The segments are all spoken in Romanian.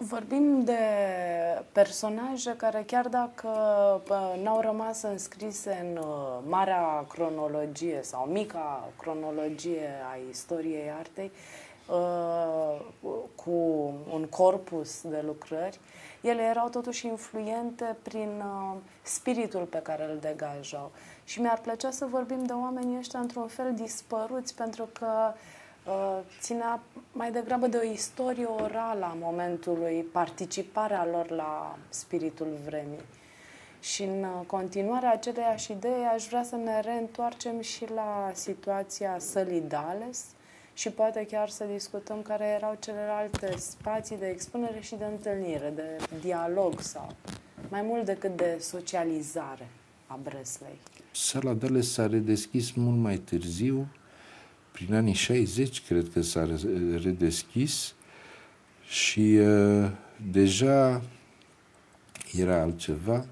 Vorbim de personaje care, chiar dacă n-au rămas înscrise în marea cronologie sau mica cronologie a istoriei artei, cu un corpus de lucrări, ele erau totuși influente prin spiritul pe care îl degajau. Și mi-ar plăcea să vorbim de oamenii ăștia într-un fel dispăruți, pentru că ținea mai degrabă de o istorie orală a momentului, participarea lor la spiritul vremii. Și în continuarea aceleiași idei aș vrea să ne reîntoarcem și la situația sălii Dales și poate chiar să discutăm care erau celelalte spații de expunere și de întâlnire, de dialog sau mai mult decât de socializare a Breslei. Sala Dales s-a redeschis mult mai târziu, prin anii 60, cred că s-a redeschis și deja era altceva.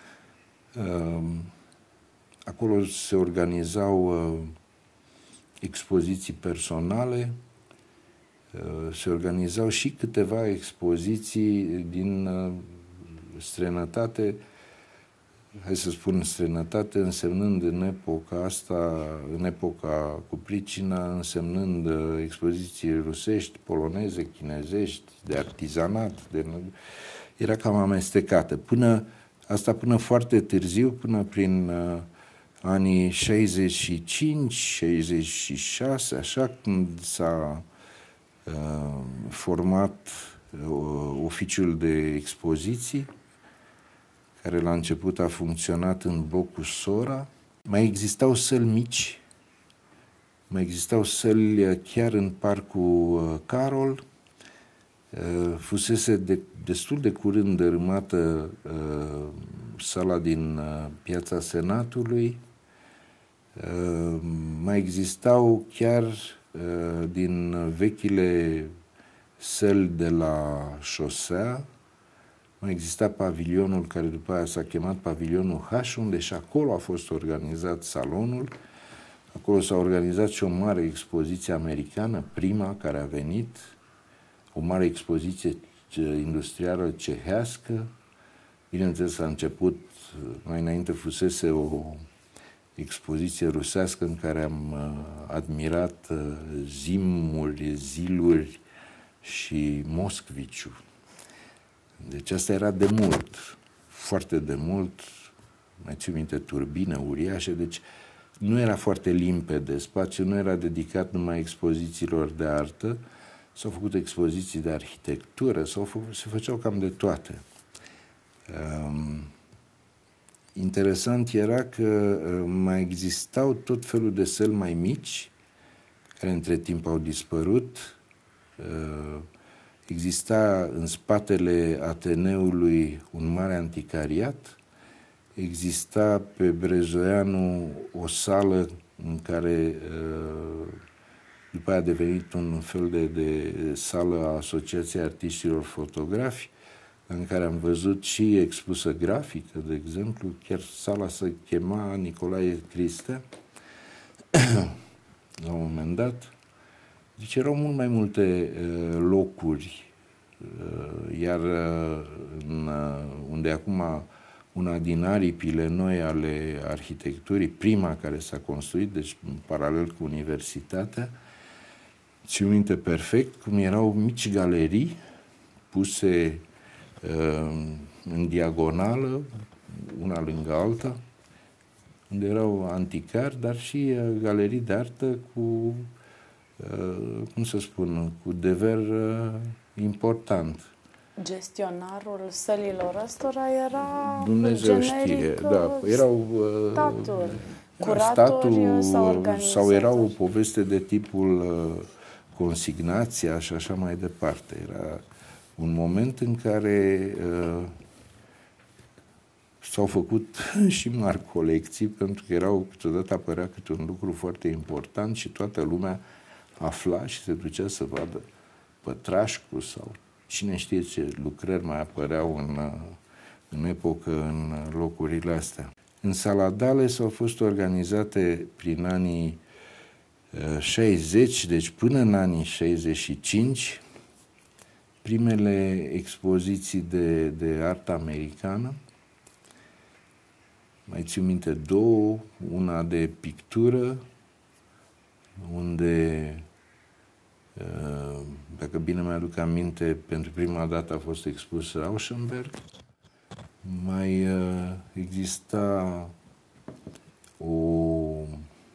Acolo se organizau expoziții personale, se organizau și câteva expoziții din străinătate, hai să spun străinătate, însemnând în epoca asta, în epoca cu pricina, însemnând expoziții rusești, poloneze, chinezești, de artizanat, era cam amestecată. Până foarte târziu, până prin anii 65, 66, așa, când s-a format oficiul de expoziții, care la început a funcționat în blocul Sora. Mai existau săli mici, mai existau săli chiar în Parcul Carol. Fusese destul de curând dărâmată sala din Piața Senatului. Mai existau chiar din vechile săli de la șosea. Mai exista pavilionul care după aia s-a chemat pavilionul H, unde și acolo a fost organizat salonul. Acolo s-a organizat și o mare expoziție americană, prima care a venit, o mare expoziție industrială cehească. Bineînțeles, a început, mai înainte fusese o expoziție rusească în care am admirat zimuri, ziluri și Moscviciu. Deci asta era de mult, foarte de mult, mai țin minte, turbine uriașe, deci nu era foarte limpede, spațiul nu era dedicat numai expozițiilor de artă, s-au făcut expoziții de arhitectură, se făceau cam de toate. Interesant era că mai existau tot felul de săli mai mici, care între timp au dispărut. Exista în spatele Ateneului un mare anticariat, exista pe Brezoianu o sală în care după aia a devenit un fel de sală a Asociației Artiștilor Fotografi, în care am văzut și expusă grafică, de exemplu, chiar sala se chema Nicolae Cristea, la un moment dat. Deci erau mult mai multe locuri, iar unde acum una din aripile noi ale arhitecturii, prima care s-a construit, deci în paralel cu universitatea, țin minte perfect cum erau mici galerii puse în diagonală, una lângă alta, unde erau anticari, dar și galerii de artă cu, cum să spun, cu dever important. Gestionarul sălilor ăstora era Dumnezeu generic, știe, da, erau statul, curatori sau era o organizatori. poveste de tipul consignația și așa mai departe. Era un moment în care s-au făcut și mari colecții, pentru că câteodată apărea câte un lucru foarte important și toată lumea afla și se ducea să vadă Pătrașcu sau cine știe ce lucrări mai apăreau în epocă în locurile astea. În Sala Dales au fost organizate prin anii 60, deci până în anii 65, primele expoziții de artă americană. Mai țin minte două, una de pictură, unde, dacă bine mi-aduc aminte, pentru prima dată a fost expus Rauschenberg. Mai exista o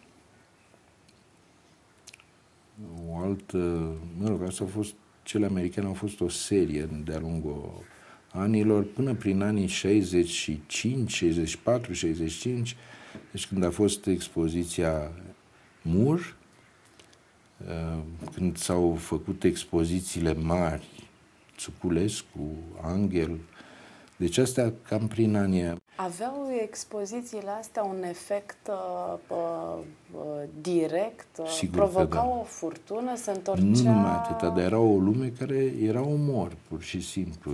altă, mă rog, asta a fost, cele americane au fost o serie de-a lungul anilor, până prin anii 65, 64, 65, deci când a fost expoziția Moore, când s-au făcut expozițiile mari, Țuculescu, Angel, deci astea cam prin anii. Aveau expozițiile astea un efect direct? Sigur provocau că da. O furtună? Se întorcea? Nu numai atâta, dar era o lume care era umor, pur și simplu.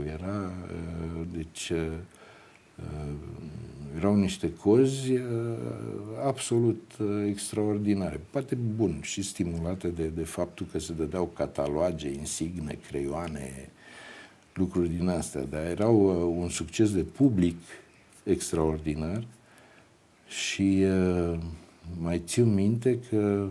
Erau niște cozi absolut extraordinare. Poate bun și stimulate de faptul că se dădeau cataloage, insigne, creioane, lucruri din astea, dar erau un succes de public extraordinar și mai țin minte că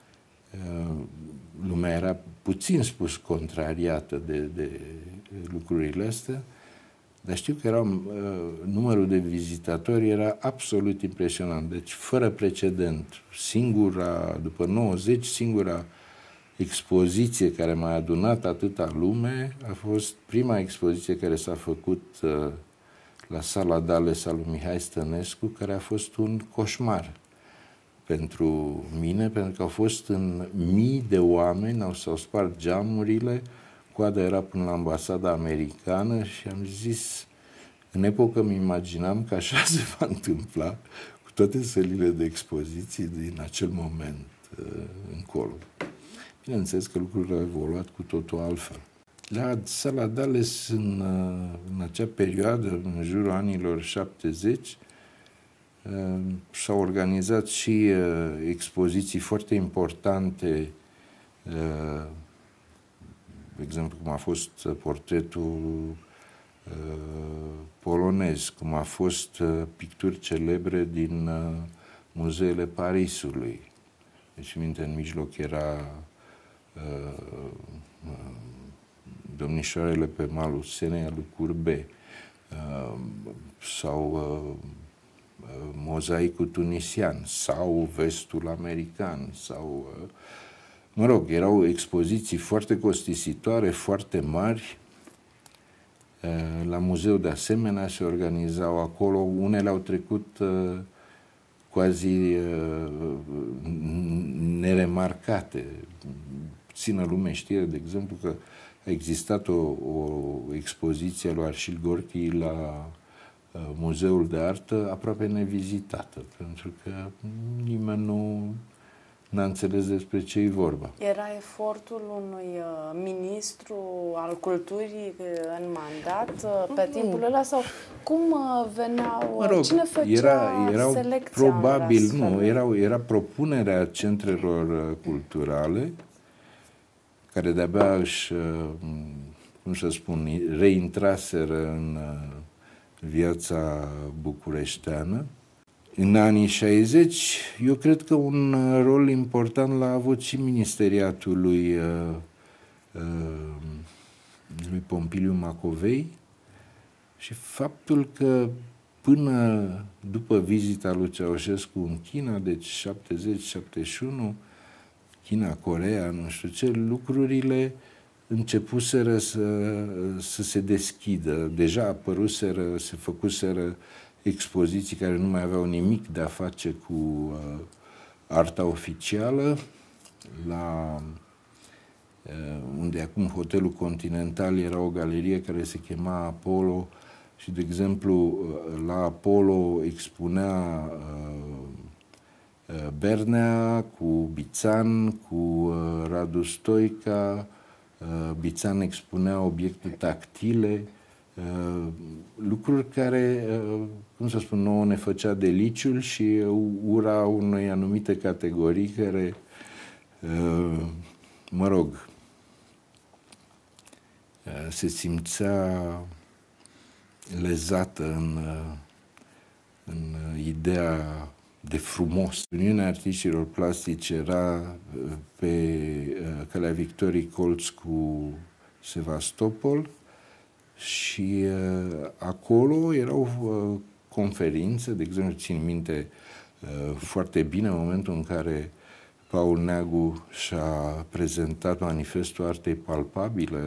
lumea era puțin spus contrariată de lucrurile astea, dar știu că numărul de vizitatori era absolut impresionant, deci fără precedent. După 90, singura expoziție care m-a adunat atâta lume a fost prima expoziție care s-a făcut la Sala Dales a lui Mihai Stănescu, care a fost un coșmar pentru mine, pentru că au fost în mii de oameni, s-au spart geamurile, coada era până la ambasada americană și am zis, în epocă îmi imaginam că așa se va întâmpla cu toate sălile de expoziții din acel moment încolo. Bineînțeles că lucrurile au evoluat cu totul altfel. La Sala Dales, în acea perioadă, în jurul anilor 70, s-au organizat și expoziții foarte importante, de exemplu, cum a fost portretul polonez, cum a fost picturi celebre din muzeele Parisului. Deci, minte, în mijloc era Domnișoarele pe malul Senei al lui Courbet, sau Mozaicul tunisian, sau Vestul american, sau... Mă rog, erau expoziții foarte costisitoare, foarte mari. La muzeu, de asemenea, se organizau acolo. Unele au trecut quasi neremarcate. Puțină lume știe, de exemplu, că a existat o expoziție a lui Arșil Gorki la Muzeul de Artă aproape nevizitată, pentru că nimeni nu n-a înțeles despre ce e vorba. Era efortul unui ministru al culturii în mandat pe timpul ăla sau cum veneau, mă rog, cine făcea erau selecția? Probabil, era propunerea centrelor culturale care de-abia își, cum să spun, reintraseră în viața bucureșteană. În anii 60, eu cred că un rol important l-a avut și ministeriatul lui Pompiliu Macovei și faptul că până după vizita lui Ceaușescu în China, deci 70-71, China, Coreea, nu știu ce, lucrurile începuseră să se deschidă. Deja apăruseră, se făcuseră expoziții care nu mai aveau nimic de a face cu arta oficială, unde acum Hotelul Continental era o galerie care se chema Apollo și, de exemplu, la Apollo expunea Bernea cu Bițan, cu Radu Stoica. Bițan expunea obiecte tactile, lucruri care, cum să spun, nouă ne făcea deliciul și ura unei anumite categorii care, mă rog, se simțea lezată în ideea de frumos. Uniunea Artiștilor Plastici era pe calea Victoriei Colț cu Sevastopol și acolo erau conferințe, de exemplu, țin minte foarte bine în momentul în care Paul Neagu și-a prezentat manifestul artei palpabile,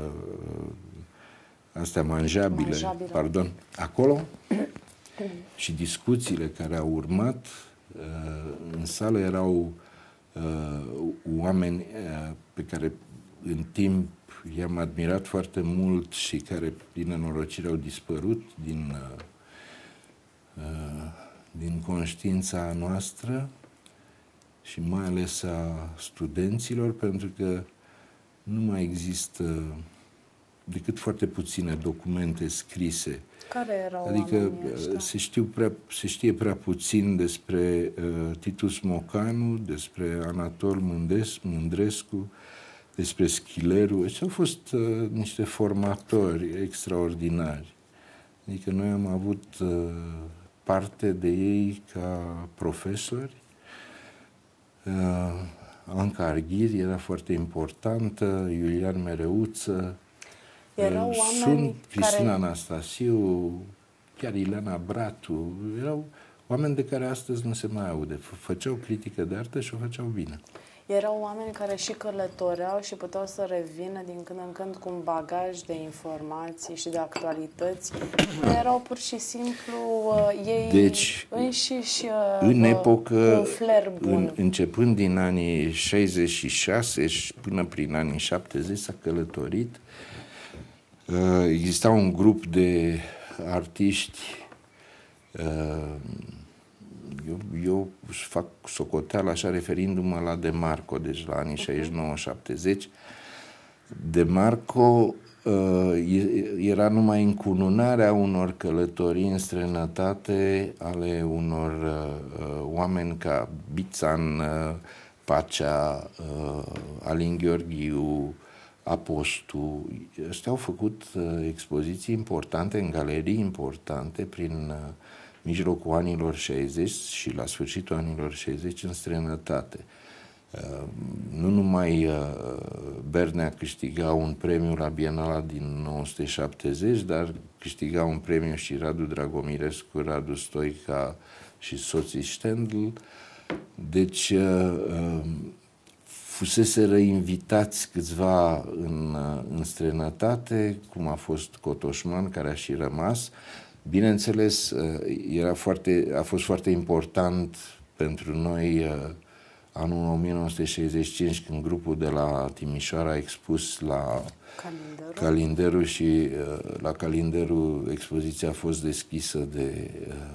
astea manjabile, pardon, acolo, și discuțiile care au urmat, în sală erau oameni pe care în timp i-am admirat foarte mult și care, din nenorocire, au dispărut din conștiința noastră și mai ales a studenților, pentru că nu mai există decât foarte puține documente scrise. Care erau adică se știe prea puțin despre Titus Mocanu, despre Anatol Mândrescu, despre Schileru. Deci au fost niște formatori extraordinari. Adică noi am avut parte de ei ca profesori. Anca Arghiri era foarte importantă, Iulian Mereuță, erau oameni Cristina Anastasiu, chiar Ileana Bratu, erau oameni de care astăzi nu se mai aude. Făceau critică de artă și o făceau bine. Erau oameni care și călătoreau și puteau să revină din când în când cu un bagaj de informații și de actualități. Erau pur și simplu ei înșiși în epocă, un flair bun. Începând din anii 66 și până prin anii 70 s-a călătorit. Exista un grup de artiști, eu fac socoteală așa referindu-mă la De Marco, deci la anii 69-70. De Marco era numai încununarea unor călătorii în străinătate ale unor oameni ca Bițan, Pacea, Alin Gheorghiu, Apostu. Ăștia au făcut expoziții importante în galerii importante prin mijlocul anilor 60 și la sfârșitul anilor 60 în străinătate. Nu numai Bernea câștiga un premiu la Bienala din 1970, dar câștiga un premiu și Radu Dragomirescu, Radu Stoica și soții Stendl. Deci fuseseră invitați câțiva în străinătate, cum a fost Cotoșman, care a și rămas. Bineînțeles, a fost foarte important pentru noi anul 1965, când grupul de la Timișoara a expus la Calinderu și la Calinderu expoziția a fost deschisă de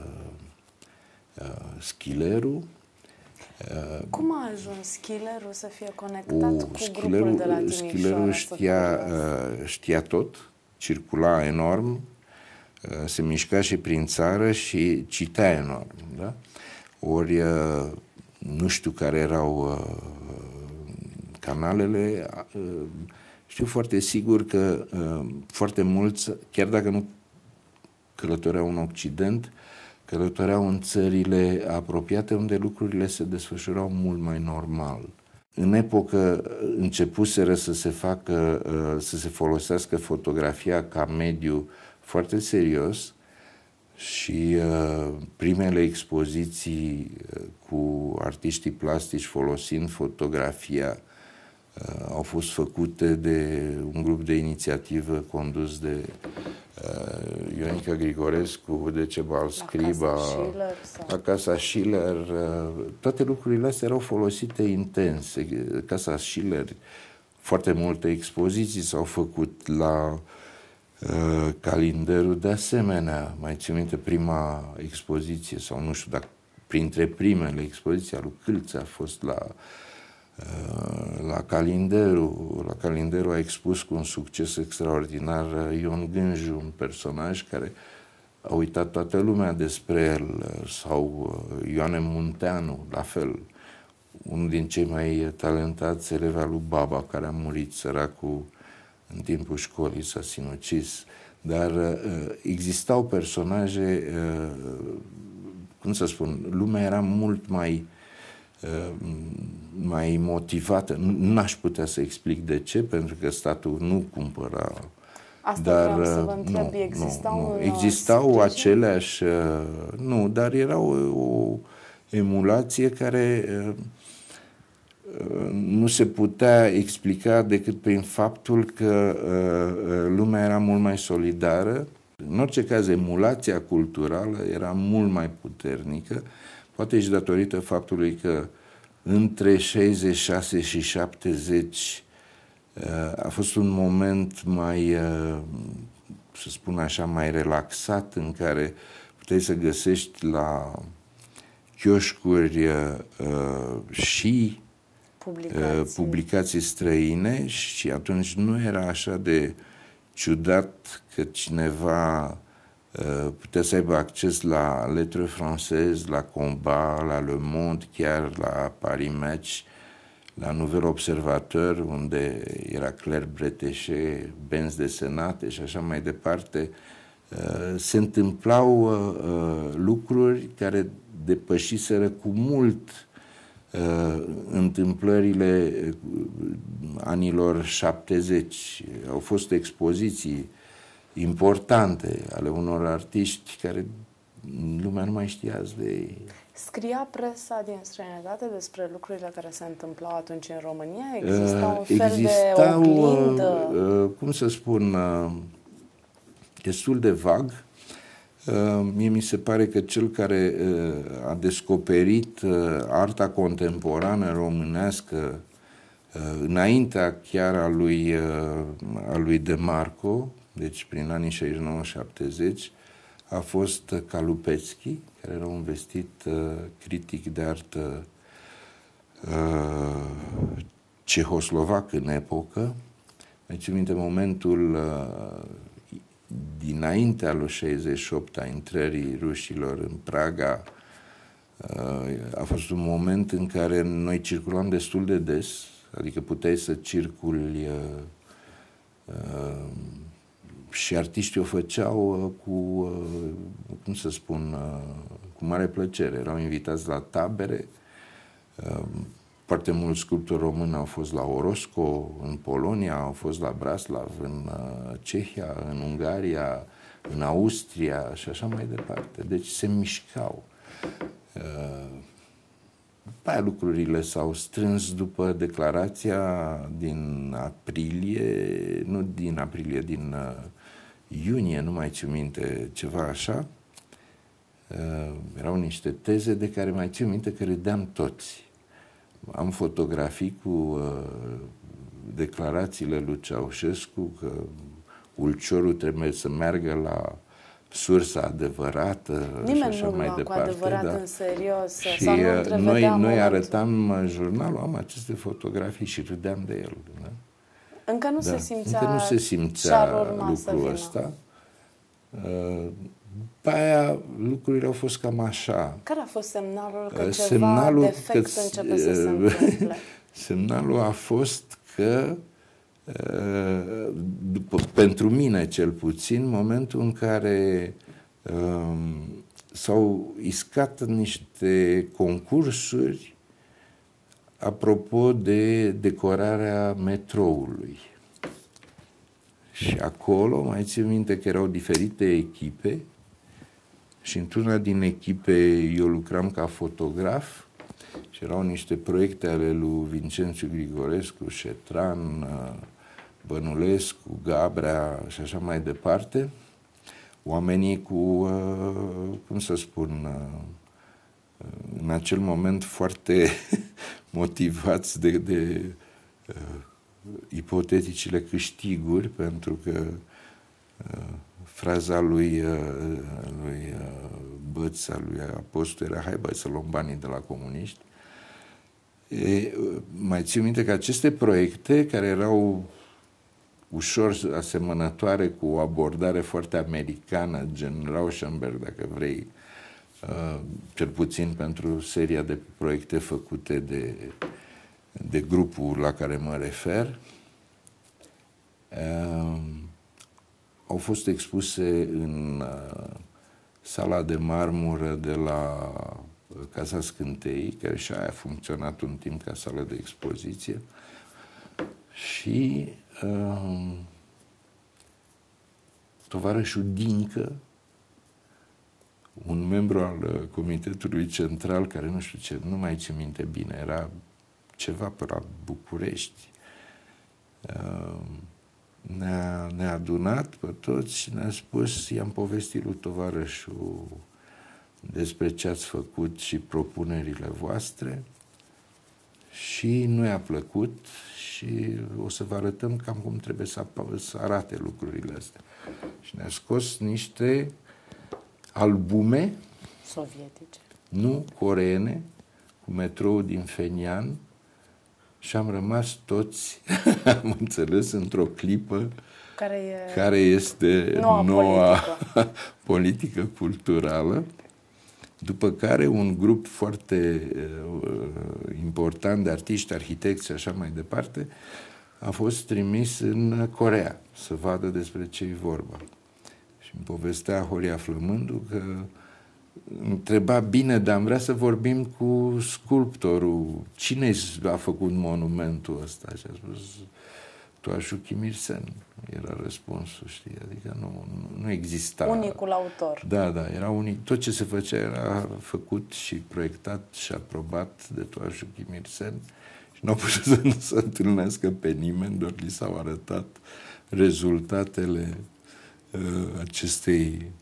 Schileru. Cum a ajuns Schileru să fie conectat cu grupul de la Timișoara? Schileru știa tot, circula enorm, se mișca și prin țară și citea enorm. Da? Ori nu știu care erau canalele, știu foarte sigur că foarte mulți, chiar dacă nu călătoreau în Occident, călătoreau în țările apropiate unde lucrurile se desfășurau mult mai normal. În epocă începuseră să se folosească fotografia ca mediu foarte serios și primele expoziții cu artiștii plastici folosind fotografia au fost făcute de un grup de inițiativă condus de Ionica Grigorescu, Decebal Scriba, la Casa Schiller. Toate lucrurile astea erau folosite intens. Casa Schiller, foarte multe expoziții s-au făcut la Calinderu, de asemenea. Mai țin minte prima expoziție, sau nu știu dacă printre primele expoziții, a lui Câlță a fost la Calinderu. La Calinderu a expus cu un succes extraordinar Ion Gânju, un personaj care a uitat toată lumea despre el, sau Ioane Munteanu, la fel, unul din cei mai talentați elevi al lui Baba, care a murit săracul în timpul școlii s-a sinucis, dar existau personaje, cum să spun, lumea era mult mai motivată. N-aș putea să explic de ce, pentru că statul nu cumpăra. Asta dar vreau să vă întreb, existau aceleași, nu, dar era o emulație care nu se putea explica decât prin faptul că lumea era mult mai solidară. În orice caz, emulația culturală era mult mai puternică, poate și datorită faptului că între 66 și 70 a fost un moment mai, să spun așa, mai relaxat, în care puteai să găsești la chioșcuri și publicații străine, și atunci nu era așa de ciudat că cineva putea să aibă acces la Lettres Françaises, la Combat, la Le Monde, chiar la Paris Match, la Nouvel Observateur, unde era Claire Bretéché, benzi desenate și așa mai departe. Se întâmplau lucruri care depășiseră cu mult întâmplările anilor 70. Au fost expoziții importante ale unor artiști care lumea nu mai știa de ei. Scria presa din străinătate despre lucrurile care se întâmplau atunci în România? Exista un fel de oglindă? Cum să spun, destul de vag. Mie mi se pare că cel care a descoperit arta contemporană românească înaintea chiar a lui De Marco, deci prin anii 69-70, a fost Kalupețchi, care era un vestit critic de artă cehoslovac în epocă. Mai țin minte momentul dinaintea lui 68 a intrării rușilor în Praga. A fost un moment în care noi circulam destul de des, adică puteai să circuli și artiștii o făceau cu, cum să spun, cu mare plăcere. Erau invitați la tabere. Foarte mulți sculptori români au fost la Orosco, în Polonia, au fost la Braslav, în Cehia, în Ungaria, în Austria și așa mai departe. Deci se mișcau. După aia lucrurile s-au strâns după declarația din aprilie, nu din aprilie, din iunie, nu mai țin minte, ceva așa. Erau niște teze de care mai țin minte că râdeam toți. Am fotografii cu declarațiile lui Ceaușescu că Ulciorul trebuie să meargă la sursa adevărată. Nimeni și așa nu mai lua departe, cu adevărat da. în serios. Și sau nu noi arătam jurnalul, am aceste fotografii și râdeam de el. Da? Încă nu se simțea, încă nu se simțea lucrul ăsta. După aia lucrurile au fost cam așa. Care a fost semnalul că ceva defect începe să se întâmple? Semnalul a fost că, pentru mine cel puțin, momentul în care s-au iscat niște concursuri apropo de decorarea metroului. Și acolo, mai țin minte că erau diferite echipe și într-una din echipe eu lucram ca fotograf și erau niște proiecte ale lui Vincențiu Grigorescu, Șetran, Bănulescu, Gabrea și așa mai departe. Oamenii cu, cum să spun, în acel moment foarte motivați de ipoteticile câștiguri, pentru că fraza lui Băța, lui Apostu, era hai băi să luăm banii de la comuniști. Mai țin minte că aceste proiecte, care erau ușor asemănătoare cu o abordare foarte americană, gen Rauschenberg, dacă vrei, cel puțin pentru seria de proiecte făcute de grupul la care mă refer, au fost expuse în sala de marmură de la Casa Scânteii, care și aia a funcționat un timp ca sală de expoziție. Și tovarășul Dincă, un membru al Comitetului Central, care nu știu ce, nu mai țin minte bine, era ceva pe la București, ne-a adunat pe toți și ne-a spus, i-am povestit lui tovarășul despre ce ați făcut și propunerile voastre și nu i-a plăcut și o să vă arătăm cam cum trebuie să arate lucrurile astea. Și ne-a scos niște albume sovietice, nu coreene, cu metrou din Fenian și am rămas toți, am înțeles, într-o clipă care este noua politică culturală, după care un grup foarte important de artiști, arhitecți și așa mai departe a fost trimis în Coreea să vadă despre ce-i vorba. Și îmi povestea Horia Flămându că întreba, bine, dar am vrea să vorbim cu sculptorul. Cine a făcut monumentul ăsta? Și a spus, Toașu Kim Il-sen. Era răspunsul, știi? Adică nu exista. Unicul autor. Da, era unic. Tot ce se făcea era făcut și proiectat și aprobat de Toașu Kim Il-sen și nu au putut să nu se întâlnească pe nimeni, doar li s-au arătat rezultatele acestei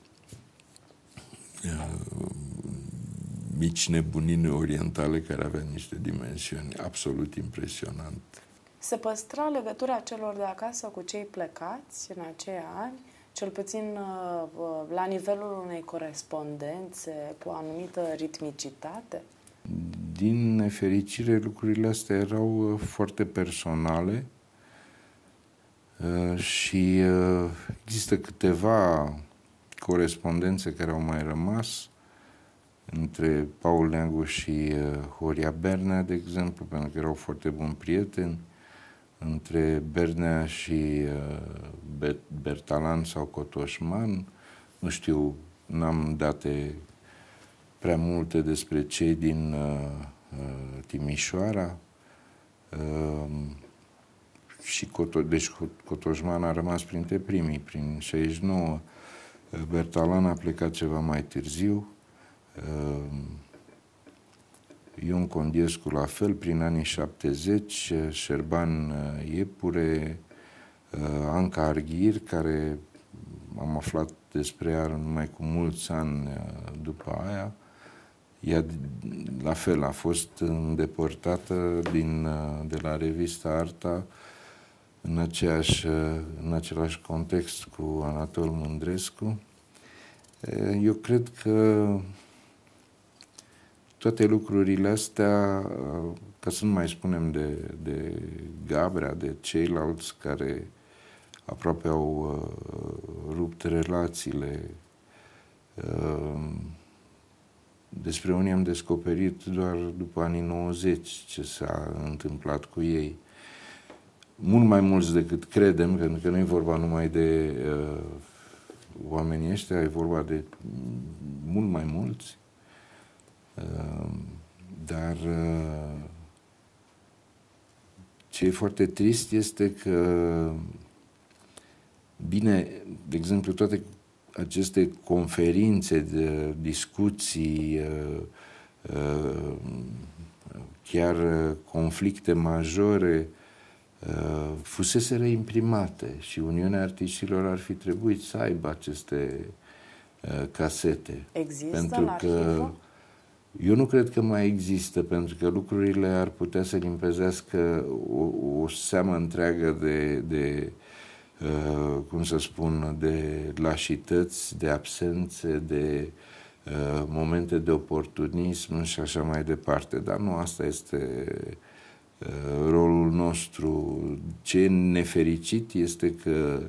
mici nebunini orientale care avea niște dimensiuni absolut impresionante. Se păstra legătura celor de acasă cu cei plecați în aceia ani, cel puțin la nivelul unei corespondențe cu o anumită ritmicitate? Din nefericire, lucrurile astea erau foarte personale și există câteva corespondențe care au mai rămas între Paul Neagu și Horia Bernea, de exemplu, pentru că erau foarte buni prieteni, între Bernea și Bertalan sau Cotoșman. Nu știu, n-am date prea multe despre cei din Timișoara. Și deci Cotoșman a rămas printre primii, prin 69. Bertalan a plecat ceva mai târziu. Ion Condiescu la fel, prin anii 70, Șerban Iepure, Anca Arghir, care am aflat despre ea numai cu mulți ani după aia. Ea, la fel, a fost îndepărtată de la revista Arta în același context cu Anatol Mândrescu. Eu cred că toate lucrurile astea, ca să nu mai spunem de Gabrea, de ceilalți care aproape au rupt relațiile, despre unii am descoperit doar după anii 90 ce s-a întâmplat cu ei. Mult mai mulți decât credem, pentru că nu e vorba numai de oamenii ăștia, e vorba de mult mai mulți. Dar ce e foarte trist este că, bine, de exemplu, toate aceste conferințe, de discuții, chiar conflicte majore, fusese reimprimate și Uniunea Artiștilor ar fi trebuit să aibă aceste casete. Există pentru în că arhivă? eu nu cred că mai există, pentru că lucrurile ar putea să limpezească o seamă întreagă de cum să spun, de lașități, de absențe, de momente de oportunism și așa mai departe. Dar nu asta este rolul nostru. Ce e nefericit este că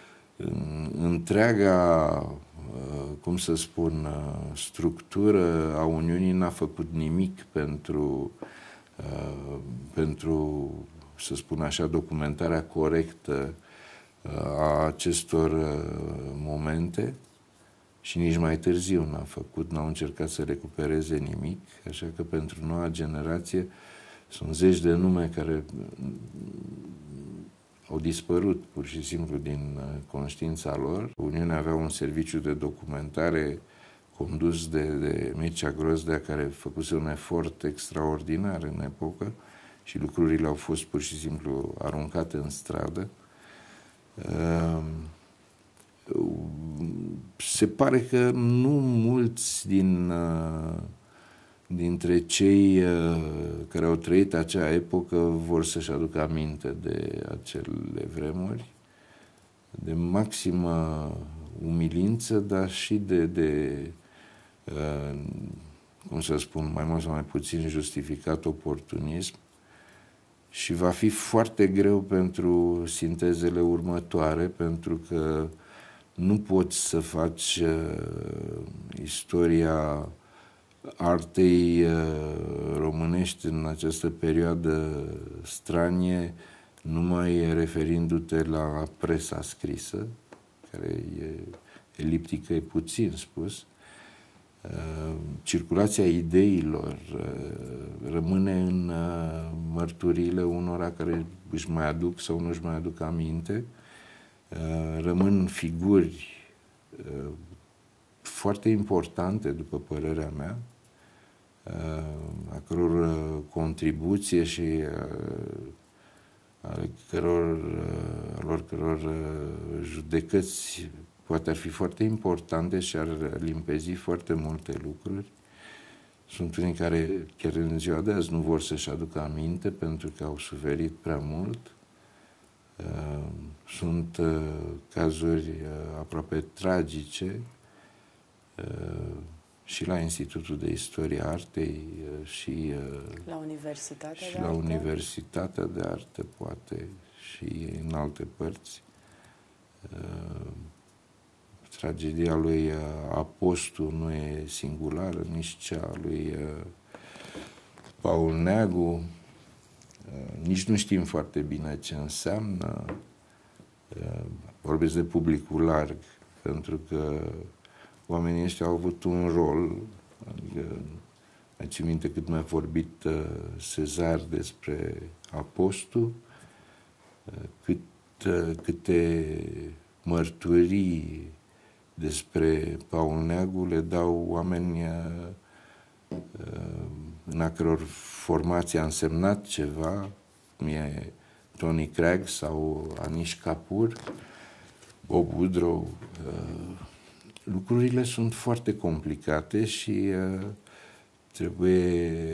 întreaga, cum să spun, structură a Uniunii n-a făcut nimic pentru, să spun așa, documentarea corectă a acestor momente și nici mai târziu n-au încercat să recupereze nimic, așa că pentru noua generație sunt zeci de nume care au dispărut pur și simplu din conștiința lor. Uniunea avea un serviciu de documentare condus de Mircea Grozdea, care făcuse un efort extraordinar în epocă și lucrurile au fost pur și simplu aruncate în stradă. Se pare că nu mulți dintre cei care au trăit acea epocă vor să-și aducă aminte de acele vremuri, de maximă umilință, dar și de cum să spun, mai mult sau mai puțin justificat oportunism. Și va fi foarte greu pentru sintezele următoare, pentru că nu poți să faci istoria artei românești în această perioadă stranie numai referindu-te la presa scrisă, care e eliptică, e puțin spus. Circulația ideilor rămâne în mărturiile unora care își mai aduc sau nu își mai aduc aminte. Rămân figuri foarte importante, după părerea mea, a căror contribuție și a căror judecăți poate ar fi foarte importante și ar limpezi foarte multe lucruri. Sunt unii care chiar în ziua de azi nu vor să-și aducă aminte pentru că au suferit prea mult. Sunt cazuri aproape tragice și la Institutul de Istorie Artei și la Universitatea de Arte, poate, și în alte părți. Tragedia lui Apostu nu e singulară, nici cea lui Paul Neagu. Nici nu știm foarte bine ce înseamnă. Vorbesc de publicul larg, pentru că oamenii ăștia au avut un rol. Adică, mai țin minte cât mi-a vorbit Cezar despre Apostu, câte mărturii despre Paul Neagu le dau oameni în a căror formație a însemnat ceva, cum e Tony Craig sau Anish Kapoor, Bob Woodrow. Lucrurile sunt foarte complicate și trebuie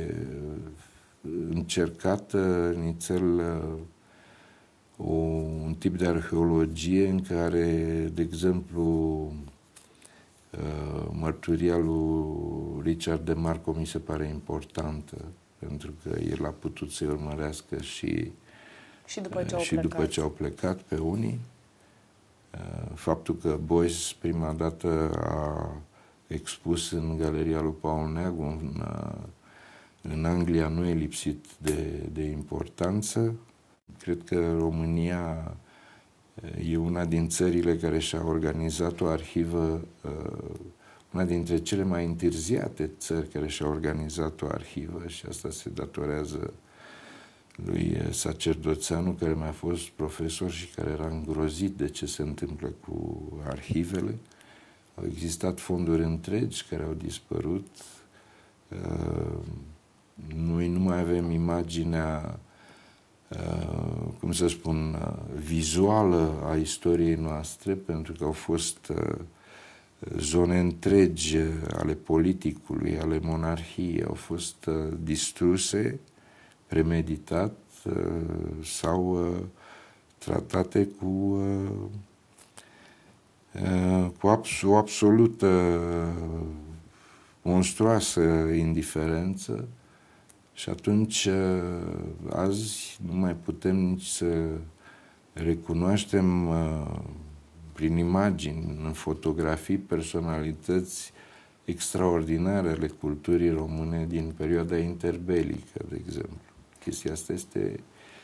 încercată nițel un tip de arheologie în care, de exemplu, mărturia lui Richard de Marco mi se pare importantă, pentru că el a putut să-i urmărească și după ce au plecat pe unii. Faptul că Beuys prima dată a expus în galeria lui Paul Neagu în Anglia nu e lipsit de importanță. Cred că România e una din țările care și-a organizat o arhivă, una dintre cele mai întârziate țări care și-a organizat o arhivă, și asta se datorează lui Sacerdoțeanu, care mai a fost profesor și care era îngrozit de ce se întâmplă cu arhivele. Au existat fonduri întregi care au dispărut. Noi nu mai avem imaginea, cum să spun, vizuală a istoriei noastre, pentru că au fost zone întregi ale politicului, ale monarhiei, au fost distruse, premeditat sau tratate cu o absolută monstruoasă indiferență. Și atunci, azi, nu mai putem nici să recunoaștem prin imagini, în fotografii, personalități extraordinare ale culturii române din perioada interbelică, de exemplu. Chestia asta este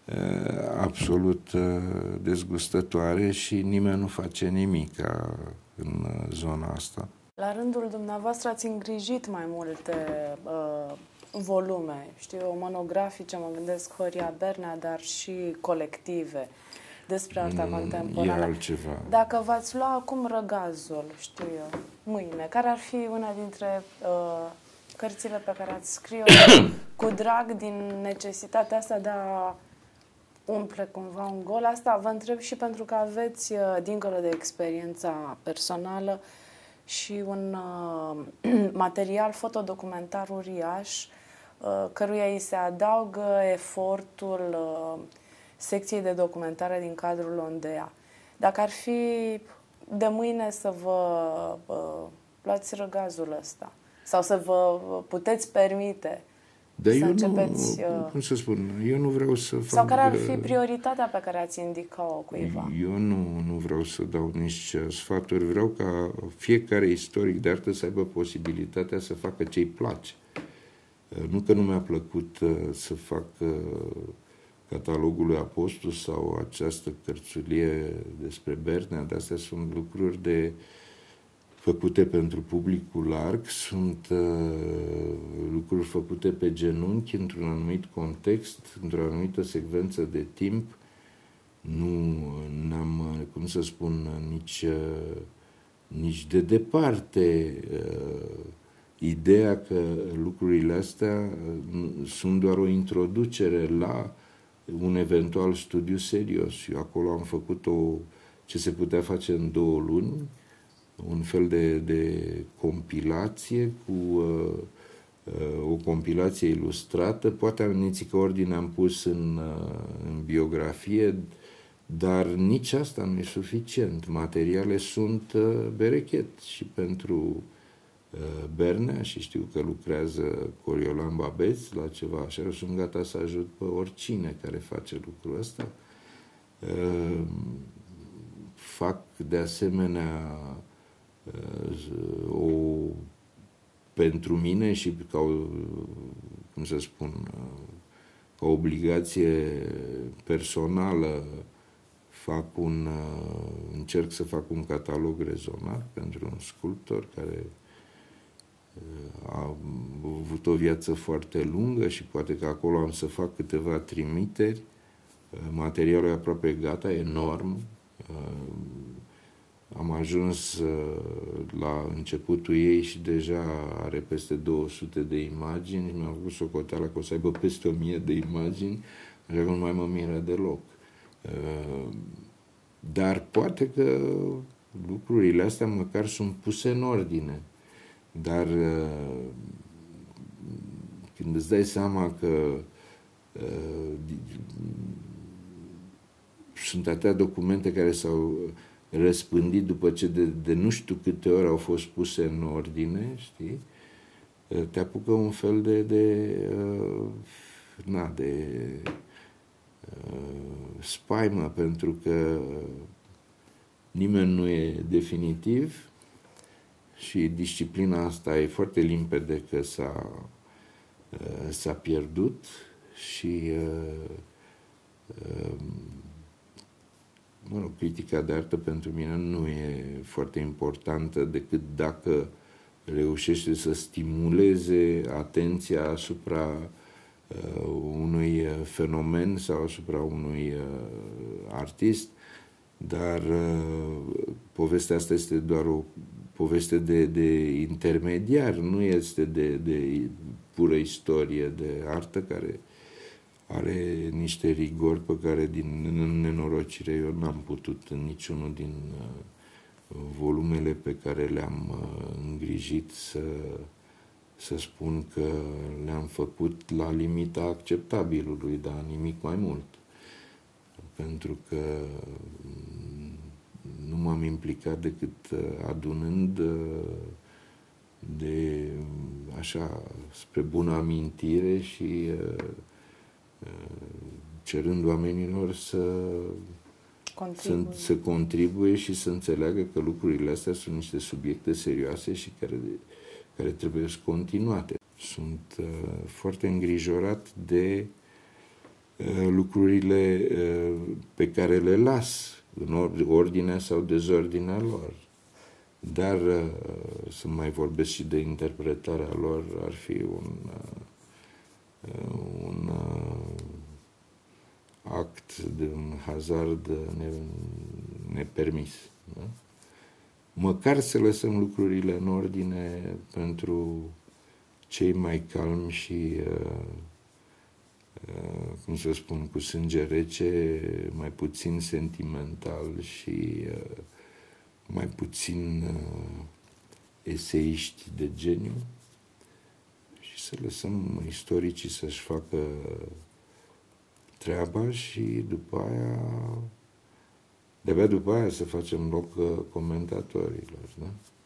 absolut dezgustătoare și nimeni nu face nimic în zona asta. La rândul dumneavoastră ați îngrijit mai multe volume, știu, monografice, mă gândesc Horia Bernea, dar și colective despre arta contemporană. E altceva. Dacă v-ați lua acum răgazul, știu eu, mâine, care ar fi una dintre cărțile pe care ați scrie cu drag din necesitatea asta de a umple cumva un gol? Asta vă întreb și pentru că aveți, dincolo de experiența personală, și un material fotodocumentar uriaș, căruia îi se adaugă efortul secției de documentare din cadrul Ondea. Dacă ar fi de mâine să vă luați răgazul ăsta sau să vă puteți permite dar să începeți... cum să spun, eu nu vreau să fac... Sau care ar fi prioritatea pe care ați indica-o cuiva? Eu nu vreau să dau nici sfaturi, vreau ca fiecare istoric de artă să aibă posibilitatea să facă ce-i place. Nu că nu mi-a plăcut să fac catalogul lui Apostol sau această cărțulie despre Bernea, dar astea sunt lucruri făcute pentru publicul larg, sunt lucruri făcute pe genunchi, într-un anumit context, într-o anumită secvență de timp. Nu am, cum să spun, nici de departe ideea că lucrurile astea sunt doar o introducere la un eventual studiu serios. Eu acolo am făcut ce se putea face în 2 luni, un fel de compilație cu o compilație ilustrată. Poate ameniți că ordine am pus în biografie, dar nici asta nu e suficient. Materiale sunt berechet și pentru Bernea și știu că lucrează Coriolan Babeț la ceva așa, sunt gata să ajut pe oricine care face lucrul ăsta. Fac de asemenea pentru mine și ca cum să spun, ca obligație personală încerc să fac un catalog rezonat pentru un sculptor care a avut o viață foarte lungă și poate că acolo am să fac câteva trimiteri. Materialul e aproape gata, enorm. Am ajuns la începutul ei și deja are peste 200 de imagini și mi-am făcut socoteala că o să aibă peste 1000 de imagini, așa că nu mai mă miră deloc. Dar poate că lucrurile astea măcar sunt puse în ordine. Dar când îți dai seama că sunt atâtea documente care s-au răspândit după ce de nu știu câte ori au fost puse în ordine, știi? Te apucă un fel de spaimă, pentru că nimeni nu e definitiv și disciplina asta e foarte limpede că s-a pierdut și critica de artă pentru mine nu e foarte importantă decât dacă reușește să stimuleze atenția asupra unui fenomen sau asupra unui artist, dar povestea asta este doar o poveste de intermediar, nu este de pură istorie de artă care are niște rigori pe care, din nenorocire, eu n-am putut în niciunul din volumele pe care le-am îngrijit să spun că le-am făcut la limita acceptabilului, dar nimic mai mult. Pentru că nu m-am implicat decât adunând așa, spre bună amintire și cerând oamenilor să contribuie și să înțeleagă că lucrurile astea sunt niște subiecte serioase și care trebuie continuate. Sunt foarte îngrijorat de lucrurile pe care le las în ordinea sau dezordinea lor. Dar să mai vorbesc și de interpretarea lor ar fi un act de un hazard nepermis. Da? Măcar să lăsăm lucrurile în ordine pentru cei mai calmi și, cum să spun, cu sânge rece, mai puțin sentimental și mai puțin eseiști de geniu și să lăsăm istoricii să-și facă treaba și după aia, de-abia după aia să facem loc comentatorilor, da?